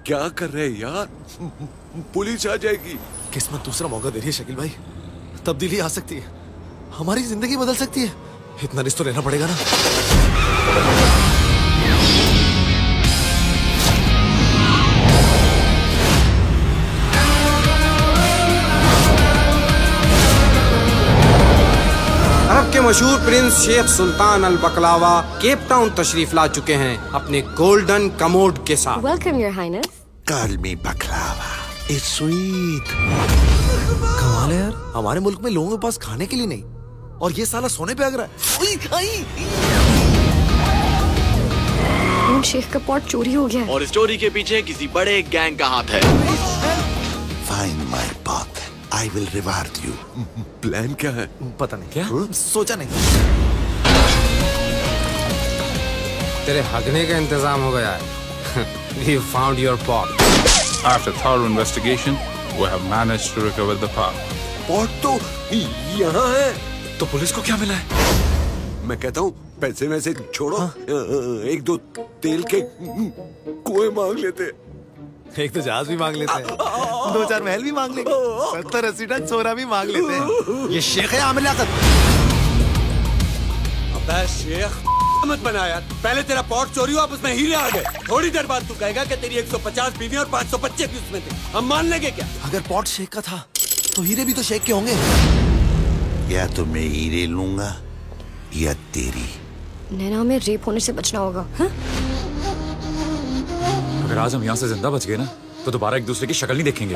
क्या कर रहे हैं यार? पुलिस आ जाएगी। किस्मत दूसरा मौका दे रही है शकील भाई। तब्दीली आ सकती है, हमारी जिंदगी बदल सकती है। इतना रिस्क तो लेना पड़ेगा ना। अरब के मशहूर prince Sheikh Sultan Al Baklava Cape Town तशरीफ ला चुके हैं अपने गोल्डन कमोड के साथ। Welcome, Your Highness. Call me baklava. It's sweet. कमाल है यार, हमारे मुल्क में लोगों के पास खाने के लिए नहीं, और ये साला सोने पे अग रहा है। उन शेख का पॉट चोरी हो गया है। और स्टोरी के पीछे किसी बड़े गैंग का हाथ है। Find my pot. I will reward you. Plan क्या है? पता नहीं। क्या? सोचा नहीं। तेरे हगने का इंतजाम हो गया है। We found your pot. After thorough investigation, we have managed to recover the pot. Pot तो यहाँ है। तो पुलिस को क्या मिला है? मैं कहता हूँ पैसे वैसे छोड़ो। एक दो तेल के कुएं मांग लेते। एक तो जहाज भी मांग लेते हैं, 2-4 महल भी मांग लेंगे, 70-80 टन सोना भी मांग लेते हैं। ये शेख है आमिर लियाकत। अबे शेख मत बना यार। पहले तेरा पॉट चोरी हुआ, उसमें हीरे आ गए। थोड़ी देर बाद तू कहेगा कि तेरी 150 बीवी और 500 बच्चे भी उसमें थे। हम मान लेंगे क्या? अगर पॉट शेख का था तो हीरे भी तो शेख के होंगे। या तो मैं हीरे लूंगा या तेरी। नैना, हमें रेप होने से बचना होगा। हाँ? अगर आज हम यहाँ से जिंदा बच गए ना, तो दोबारा एक दूसरे की शक्ल नहीं देखेंगे।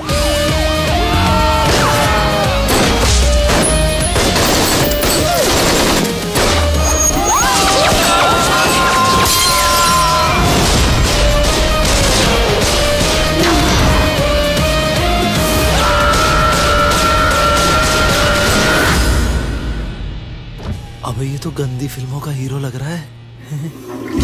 अबे ये तो गंदी फिल्मों का हीरो लग रहा है।